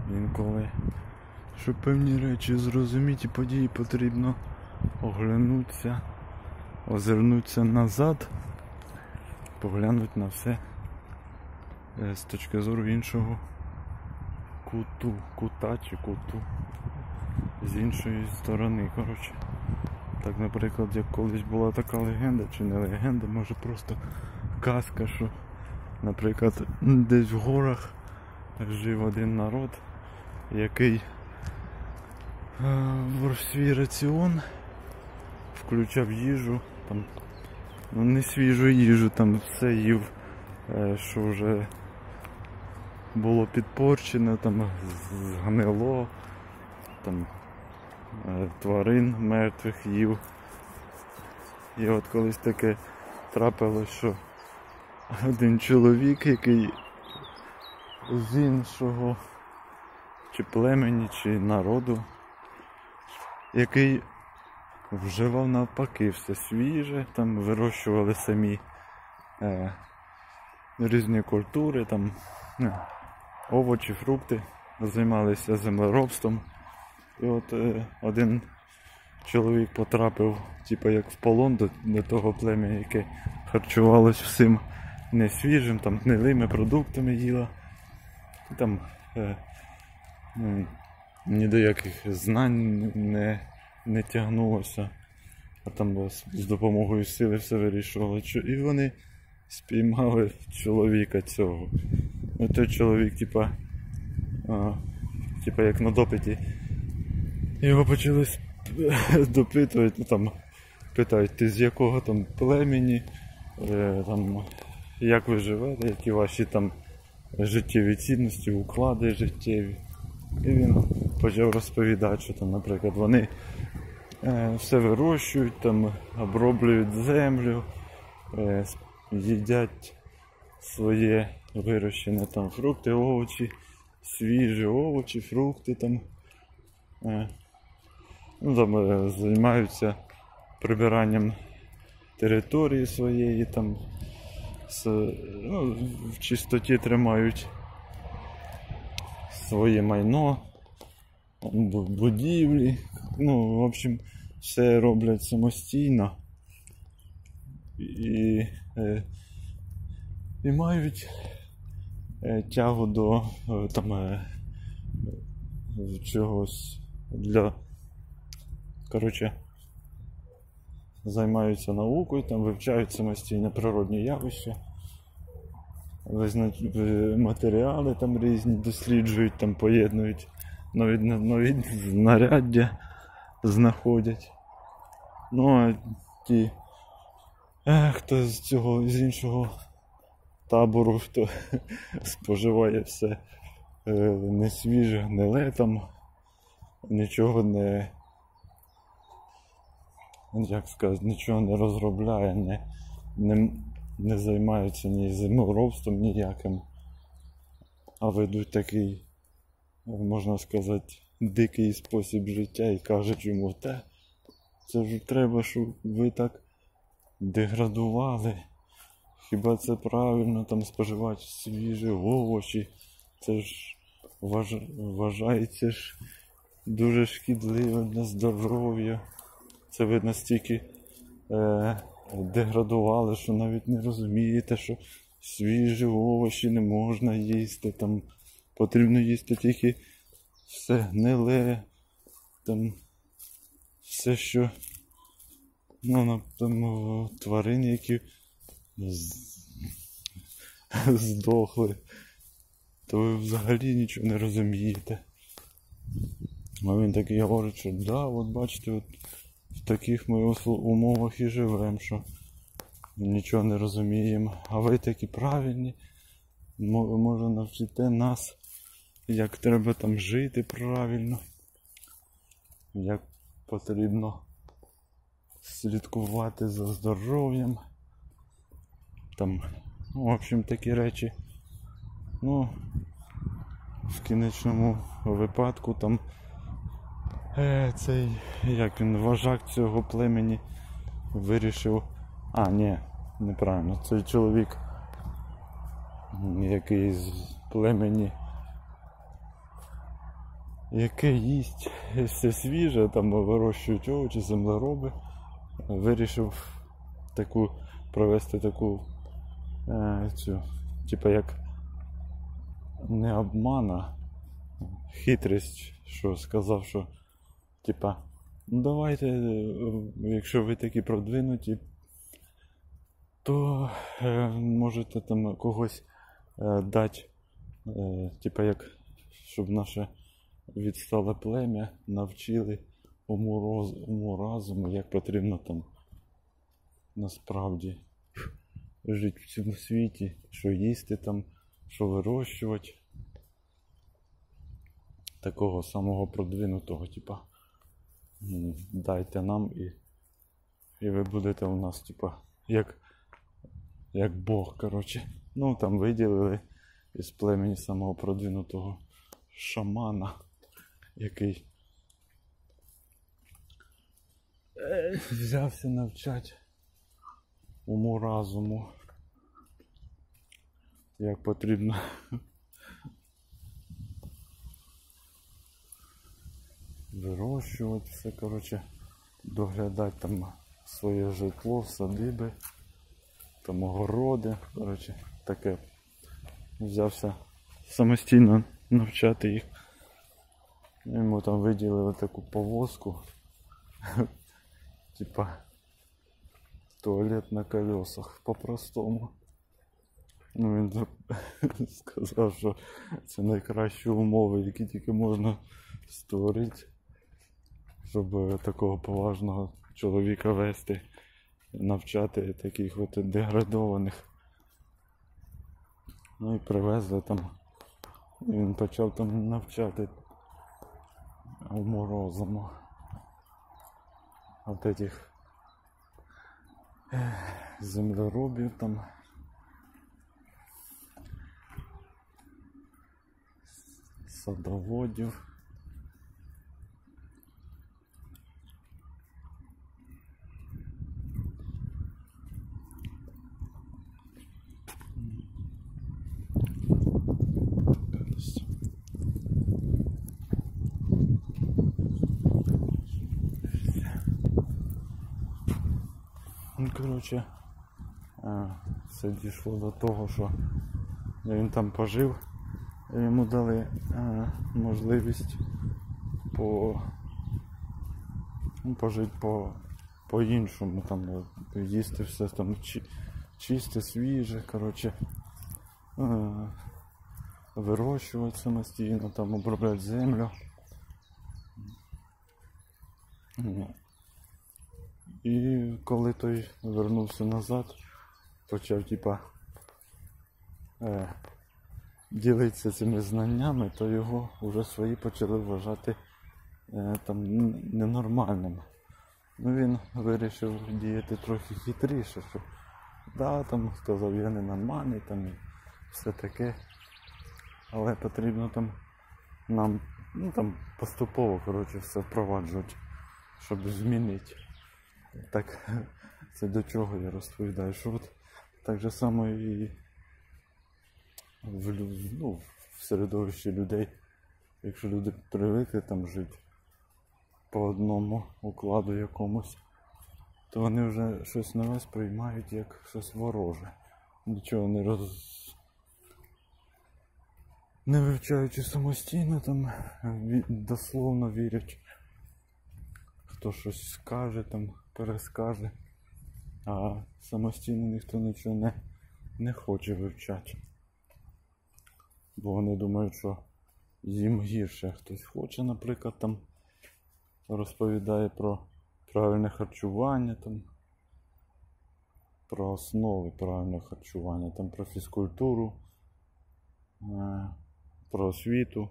Інколи, щоб певні речі зрозуміти, події потрібно оглянутися, озирнутися назад, поглянути на все з точки зору іншого кута чи куту, з іншої сторони, коротше. Так, наприклад, як колись була така легенда, чи не легенда, може просто казка, що, наприклад, десь в горах жив один народ, який в свій раціон включав їжу, там, ну не свіжу їжу, там все їв, що вже було підпорчено, там згнило, там тварин мертвих їв. І от колись таке трапилось, що один чоловік, який з іншого чи племені, чи народу, який вживав навпаки все свіже, там вирощували самі різні культури, там овочі, фрукти, займалися землеробством. І от один чоловік потрапив, типу як в полон до того плем'я, яке харчувалось всім несвіжим, там гнилими продуктами їла. Там ні до яких знань не тягнулося, а там з допомогою сили все вирішувало. І вони спіймали чоловіка цього. І той чоловік, типа як на допиті, його почали допитувати, там питають, ти з якого там племені, там, як ви живете, які ваші там життєві цінності, уклади життєві. І він почав розповідати, що там, наприклад, вони все вирощують, там оброблюють землю, їдять своє вирощене там фрукти, овочі, свіжі овочі, фрукти там. Ну, там займаються прибиранням території своєї, там в чистоті тримають своє майно, будівлі, ну, в общем, все роблять самостійно і мають тягу до там чогось займаються наукою, там вивчають самостійно природні явища, матеріали там різні досліджують, там поєднують, нові знаряддя знаходять. Ну а ті, хто з іншого табору, хто споживає все несвіже, гниле, там нічого нічого не розробляє, не займаються ні землеробством ніяким, а ведуть такий, можна сказати, дикий спосіб життя і кажуть йому, це ж треба, щоб ви так деградували, хіба це правильно там споживати свіжі овочі, це ж вважається ж дуже шкідливо для здоров'я. Це ви настільки деградували, що навіть не розумієте, що свіжі овочі не можна їсти, там потрібно їсти тільки все гниле, там все, що там тварини, які здохли, то ви взагалі нічого не розумієте. А він такий говорить, що от бачите, от в таких ми умовах і живемо, що нічого не розуміємо. А ви такі правильні, може навчите нас, як треба там жити правильно, як потрібно слідкувати за здоров'ям. Там, в общем, такі речі. Ну, в кінечному випадку там цей, як він, вожак цього племені вирішив, неправильно, цей чоловік, який з племені яке їсть все свіже, там вирощують овочі, землероби. Вирішив провести таку типа як не обмана, хитрість, що сказав, що типа, ну давайте, якщо ви такі продвинуті, то можете там когось дати, типа як, щоб наше відстале плем'я навчили уму разуму, як потрібно там насправді жити в цьому світі, що їсти там, що вирощувати. Такого самого продвинутого, типа, дайте нам і ви будете у нас, типа, як Бог, коротше. Ну, там виділили із племені самого продвинутого шамана, який взявся навчати уму разуму, як потрібно вирощувати все, коротше, доглядати там своє житло, садиби, там огороди, коротше, таке. Взявся самостійно навчати їх. Йому там виділили таку повозку, типа туалет на колесах, по-простому. Ну, він сказав, що це найкращі умови, які тільки можна створити, щоб такого поважного чоловіка вести, навчати таких от деградованих. Ну і привезли там, і він почав там навчати уму-розуму от этих землеробів там, садоводів. Ну, коротше, все дійшло до того, що він там пожив, і йому дали можливість пожити по-іншому, там їсти все там чисте, свіже, коротше, вирощувати самостійно, там обробляти землю. І коли той вернувся назад, почав типа ділитися цими знаннями, то його вже свої почали вважати там ненормальним. Ну він вирішив діяти трохи хитріше, що да, там сказав, я ненормальний, там і все таке. Але потрібно там нам, ну там поступово, коротше, все впроваджувати, щоб змінити. Так, це до чого я розповідаю, що от так же само і в середовищі людей, якщо люди привикли там жити по одному укладу якомусь, то вони вже щось нове сприймають як щось вороже. Нічого не вивчаючи самостійно, там дословно вірять. Хто щось скаже, там перескаже, а самостійно ніхто нічого не хоче вивчати. Бо вони думають, що їм гірше. Хтось хоче, наприклад, там розповідає про правильне харчування, там, про основи правильного харчування, там, про фізкультуру, про освіту.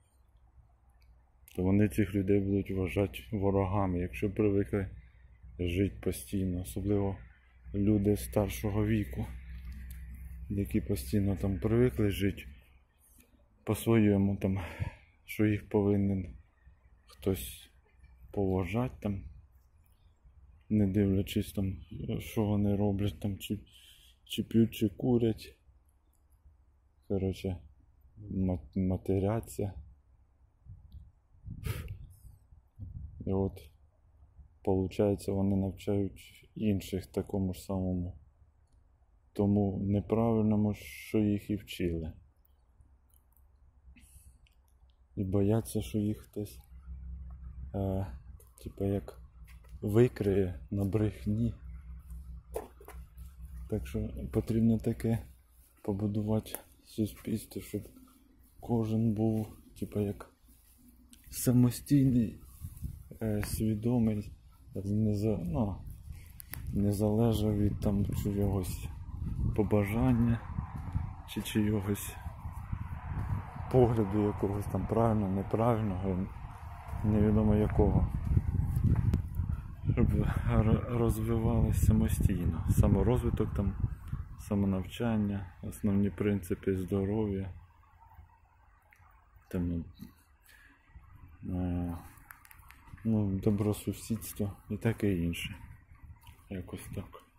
То вони цих людей будуть вважати ворогами, якщо привикли жити постійно, особливо люди старшого віку, які постійно там привикли жити по-своєму, там, що їх повинен хтось поважати, там, не дивлячись там, що вони роблять, там, чи п'ють, чи курять, коротше, матеряться. І от, виходить, вони навчають інших такому ж самому. Тому неправильному, що їх і вчили. І бояться, що їх хтось типа як викриє на брехні. Так що потрібно таке побудувати суспільство, щоб кожен був типа як самостійний, свідомий, не залежав від там чогось побажання чи чогось погляду якогось там правильного, неправильного, невідомо якого. Щоб розвивалися самостійно. Саморозвиток там, самонавчання, основні принципи здоров'я, там, добросусідство і таке інше. Якось так.